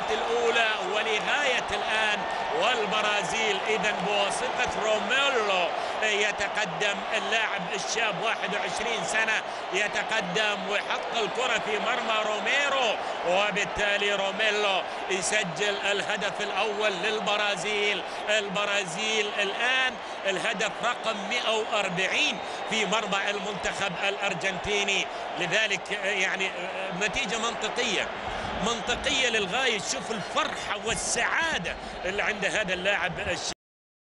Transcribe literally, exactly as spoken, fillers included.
الأولى ولغاية الآن والبرازيل إذا بواسطة روميلو يتقدم اللاعب الشاب واحد وعشرين سنة، يتقدم ويحط الكرة في مرمى روميرو، وبالتالي روميلو يسجل الهدف الأول للبرازيل. البرازيل الآن الهدف رقم مئة وأربعين في مرمى المنتخب الأرجنتيني، لذلك يعني نتيجة منطقية منطقية للغاية. شوف الفرحة والسعادة اللي عند هذا اللاعب.